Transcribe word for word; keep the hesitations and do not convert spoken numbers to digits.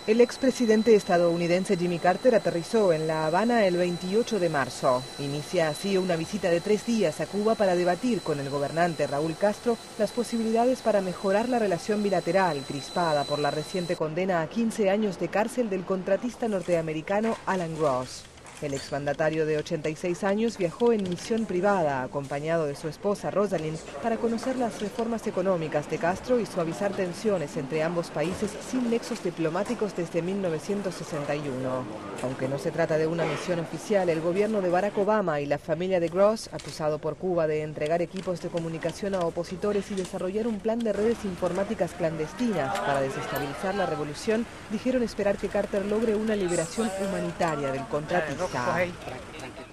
El expresidente estadounidense Jimmy Carter aterrizó en La Habana el veintiocho de marzo. Inicia así una visita de tres días a Cuba para debatir con el gobernante Raúl Castro las posibilidades para mejorar la relación bilateral, crispada por la reciente condena a quince años de cárcel del contratista norteamericano Alan Gross. El exmandatario de ochenta y seis años viajó en misión privada, acompañado de su esposa Rosalind, para conocer las reformas económicas de Castro y suavizar tensiones entre ambos países sin nexos diplomáticos desde mil novecientos sesenta y uno. Aunque no se trata de una misión oficial, el gobierno de Barack Obama y la familia de Gross, acusado por Cuba de entregar equipos de comunicación a opositores y desarrollar un plan de redes informáticas clandestinas para desestabilizar la revolución, dijeron esperar que Carter logre una liberación humanitaria del contratista.